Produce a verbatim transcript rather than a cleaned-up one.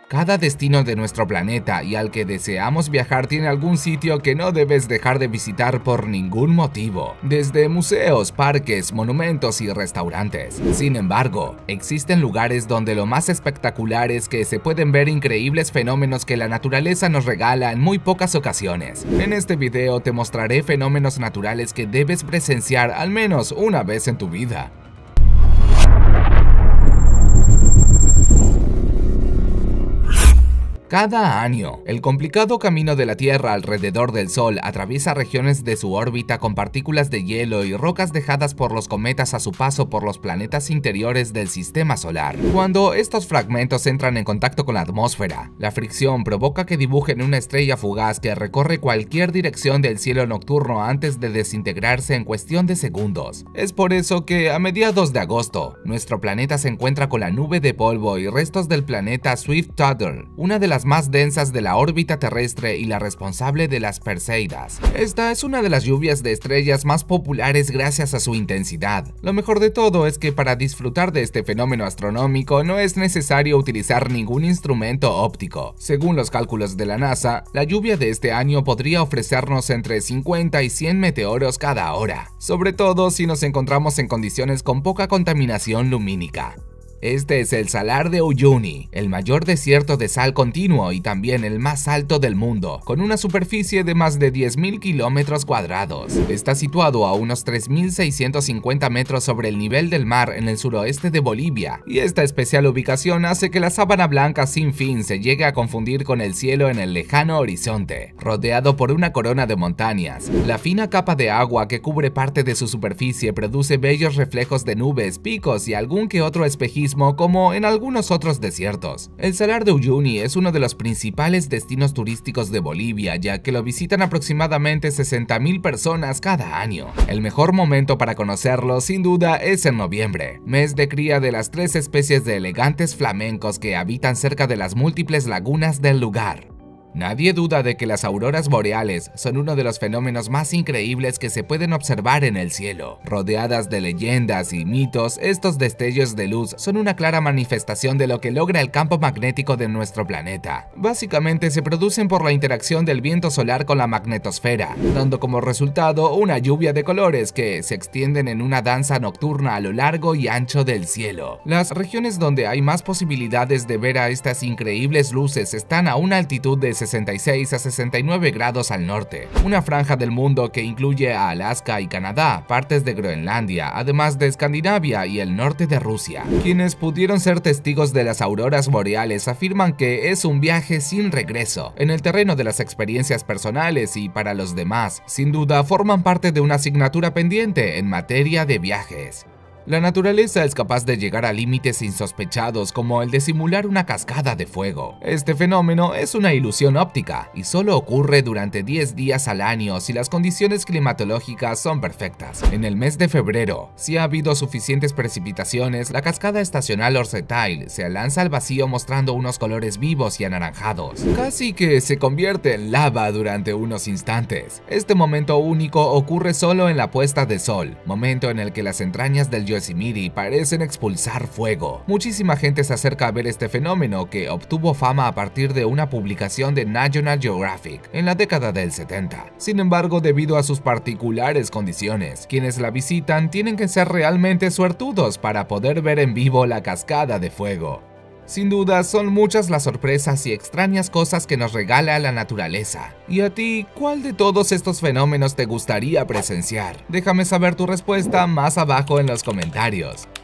Cada destino de nuestro planeta y al que deseamos viajar tiene algún sitio que no debes dejar de visitar por ningún motivo, desde museos, parques, monumentos y restaurantes. Sin embargo, existen lugares donde lo más espectacular es que se pueden ver increíbles fenómenos que la naturaleza nos regala en muy pocas ocasiones. En este video te mostraré fenómenos naturales que debes presenciar al menos una vez en tu vida. Cada año, el complicado camino de la Tierra alrededor del Sol atraviesa regiones de su órbita con partículas de hielo y rocas dejadas por los cometas a su paso por los planetas interiores del sistema solar. Cuando estos fragmentos entran en contacto con la atmósfera, la fricción provoca que dibujen una estrella fugaz que recorre cualquier dirección del cielo nocturno antes de desintegrarse en cuestión de segundos. Es por eso que, a mediados de agosto, nuestro planeta se encuentra con la nube de polvo y restos del planeta Swift-Tuttle, una de las más densas de la órbita terrestre y la responsable de las Perseidas. Esta es una de las lluvias de estrellas más populares gracias a su intensidad. Lo mejor de todo es que para disfrutar de este fenómeno astronómico no es necesario utilizar ningún instrumento óptico. Según los cálculos de la NASA, la lluvia de este año podría ofrecernos entre cincuenta y cien meteoros cada hora, sobre todo si nos encontramos en condiciones con poca contaminación lumínica. Este es el Salar de Uyuni, el mayor desierto de sal continuo y también el más alto del mundo, con una superficie de más de diez mil kilómetros cuadrados. Está situado a unos tres mil seiscientos cincuenta metros sobre el nivel del mar en el suroeste de Bolivia, y esta especial ubicación hace que la sábana blanca sin fin se llegue a confundir con el cielo en el lejano horizonte, rodeado por una corona de montañas. La fina capa de agua que cubre parte de su superficie produce bellos reflejos de nubes, picos y algún que otro espejismo como en algunos otros desiertos. El Salar de Uyuni es uno de los principales destinos turísticos de Bolivia, ya que lo visitan aproximadamente sesenta mil personas cada año. El mejor momento para conocerlo, sin duda, es en noviembre, mes de cría de las tres especies de elegantes flamencos que habitan cerca de las múltiples lagunas del lugar. Nadie duda de que las auroras boreales son uno de los fenómenos más increíbles que se pueden observar en el cielo. Rodeadas de leyendas y mitos, estos destellos de luz son una clara manifestación de lo que logra el campo magnético de nuestro planeta. Básicamente se producen por la interacción del viento solar con la magnetosfera, dando como resultado una lluvia de colores que se extienden en una danza nocturna a lo largo y ancho del cielo. Las regiones donde hay más posibilidades de ver a estas increíbles luces están a una altitud de sesenta y seis a sesenta y nueve grados al norte, una franja del mundo que incluye a Alaska y Canadá, partes de Groenlandia, además de Escandinavia y el norte de Rusia. Quienes pudieron ser testigos de las auroras boreales afirman que es un viaje sin regreso. En el terreno de las experiencias personales y para los demás, sin duda forman parte de una asignatura pendiente en materia de viajes. La naturaleza es capaz de llegar a límites insospechados como el de simular una cascada de fuego. Este fenómeno es una ilusión óptica y solo ocurre durante diez días al año si las condiciones climatológicas son perfectas. En el mes de febrero, si ha habido suficientes precipitaciones, la cascada estacional Orsetail se lanza al vacío mostrando unos colores vivos y anaranjados. Casi que se convierte en lava durante unos instantes. Este momento único ocurre solo en la puesta de sol, momento en el que las entrañas del Yosemite parecen expulsar fuego. Muchísima gente se acerca a ver este fenómeno que obtuvo fama a partir de una publicación de National Geographic en la década del setenta. Sin embargo, debido a sus particulares condiciones, quienes la visitan tienen que ser realmente suertudos para poder ver en vivo la cascada de fuego. Sin duda, son muchas las sorpresas y extrañas cosas que nos regala la naturaleza. ¿Y a ti, cuál de todos estos fenómenos te gustaría presenciar? Déjame saber tu respuesta más abajo en los comentarios.